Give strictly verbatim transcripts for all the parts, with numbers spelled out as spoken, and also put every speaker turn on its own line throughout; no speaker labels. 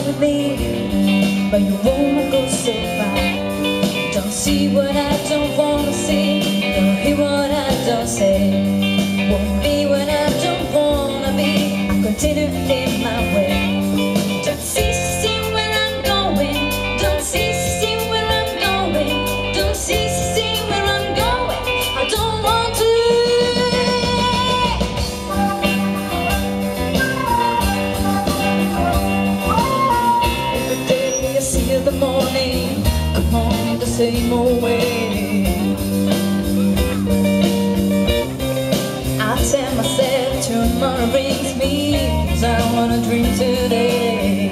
with me, but you won't go so far. Don't see what I don't wanna see, don't hear what I don't say, won't be what I don't wanna be. I continue in my way. Don't see, see where I'm going, don't see, see where I'm going, don't see, see where I'm going. I don't want to. Every day I see the morning come on the same old way. I tell myself tomorrow brings me things I wanna dream today.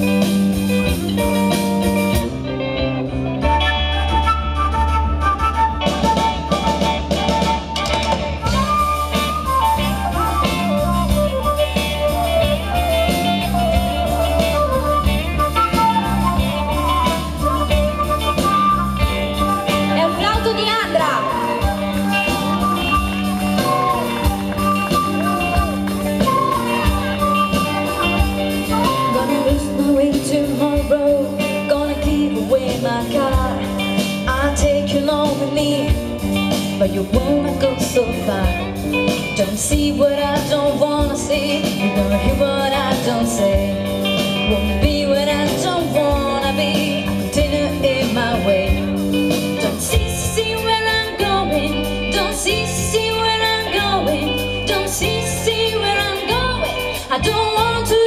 Tomorrow, gonna give away my car. I'll take you along with me, but you won't go so far. Don't see what I don't wanna see, you don't hear what I don't say, won't be what I don't wanna be. I continue in my way. Don't see, see where I'm going, don't see, see where I'm going, don't see, see where I'm going. I don't want to.